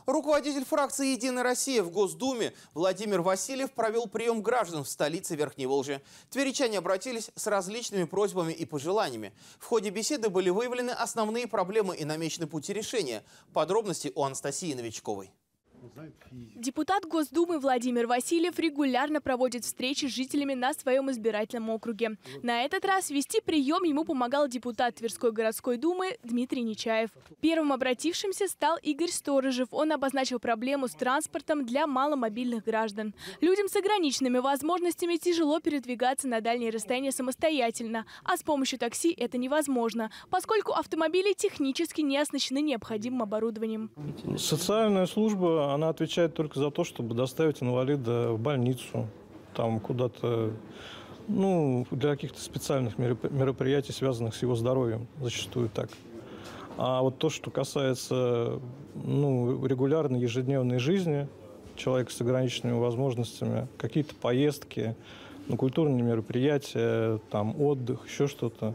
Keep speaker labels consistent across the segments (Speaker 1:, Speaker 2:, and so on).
Speaker 1: Руководитель фракции «Единая Россия» в Госдуме Владимир Васильев провел прием граждан в столице Верхней Волжи. Тверичане обратились с различными просьбами и пожеланиями. В ходе беседы были выявлены основные проблемы и намечены пути решения. Подробности у Анастасии Новичковой.
Speaker 2: Депутат Госдумы Владимир Васильев регулярно проводит встречи с жителями на своем избирательном округе. На этот раз вести прием ему помогал депутат Тверской городской думы Дмитрий Нечаев. Первым обратившимся стал Игорь Сторожев. Он обозначил проблему с транспортом для маломобильных граждан. Людям с ограниченными возможностями тяжело передвигаться на дальние расстояния самостоятельно, а с помощью такси это невозможно, поскольку автомобили технически не оснащены необходимым оборудованием.
Speaker 3: Социальная служба, она отвечает только за то, чтобы доставить инвалида в больницу, там куда-то, для каких-то специальных мероприятий, связанных с его здоровьем, зачастую так. А вот то, что касается, регулярной ежедневной жизни человека с ограниченными возможностями, какие-то поездки, культурные мероприятия, там отдых, еще что-то,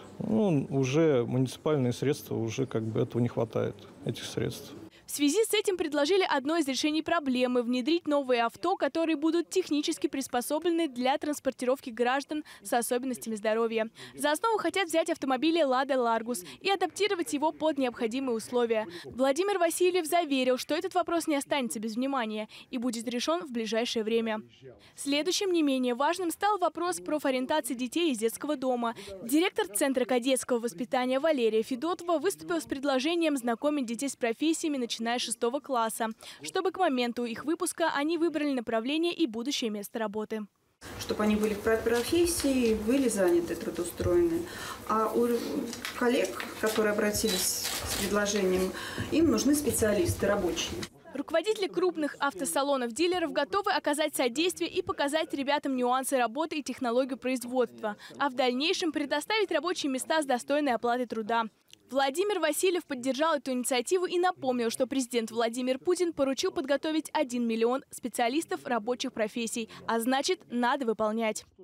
Speaker 3: уже муниципальные средства, уже этого не хватает, этих средств.
Speaker 2: В связи с этим предложили одно из решений проблемы – внедрить новые авто, которые будут технически приспособлены для транспортировки граждан с особенностями здоровья. За основу хотят взять автомобили «Лада Ларгус» и адаптировать его под необходимые условия. Владимир Васильев заверил, что этот вопрос не останется без внимания и будет решен в ближайшее время. Следующим не менее важным стал вопрос профориентации детей из детского дома. Директор Центра кадетского воспитания Валерия Федотова выступила с предложением знакомить детей с профессиями, начиная с 6 класса, чтобы к моменту их выпуска они выбрали направление и будущее место работы.
Speaker 4: Чтобы они были в профессии, были заняты, трудоустроены. А у коллег, которые обратились с предложением, им нужны специалисты рабочие.
Speaker 2: Руководители крупных автосалонов-дилеров готовы оказать содействие и показать ребятам нюансы работы и технологию производства, а в дальнейшем предоставить рабочие места с достойной оплатой труда. Владимир Васильев поддержал эту инициативу и напомнил, что президент Владимир Путин поручил подготовить 1 миллион специалистов рабочих профессий, а значит, надо выполнять.